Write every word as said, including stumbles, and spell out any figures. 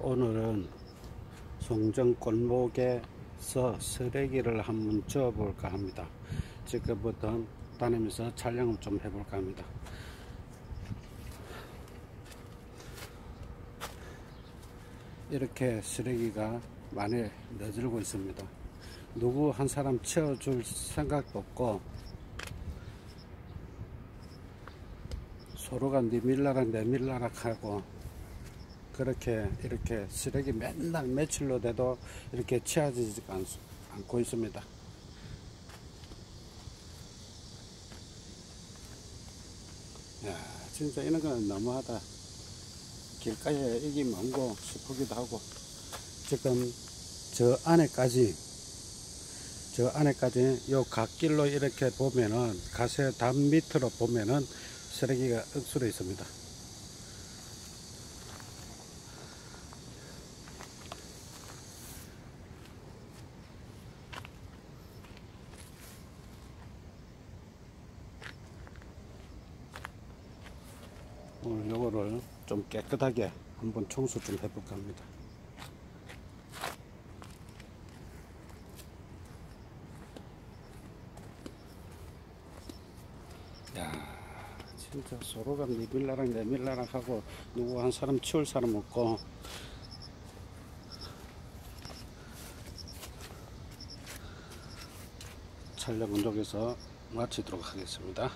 오늘은 송정 골목에서 쓰레기를 한번 주워볼까 합니다. 지금부터 다니면서 촬영을 좀 해볼까 합니다. 이렇게 쓰레기가 많이 늘어지고 있습니다. 누구 한 사람 치워줄 생각도 없고 서로가 니 밀라락 내 밀라락 하고 그렇게 이렇게 쓰레기 맨날 며칠로 돼도 이렇게 치워지지 않고 있습니다. 야, 진짜 이런 건 너무하다. 길가에 이기 먼고 싶기도 하고, 지금 저 안에까지 저 안에까지 요 갓길로 이렇게 보면은 가세 담 밑으로 보면은 쓰레기가 억수로 있습니다. 오늘 요거를 좀 깨끗하게 한번 청소 좀 해볼까 합니다. 야, 진짜 서로가 니 밀라랑 내 밀라랑 하고 누구 한 사람 치울 사람 없고, 촬영은 여기서 마치도록 하겠습니다.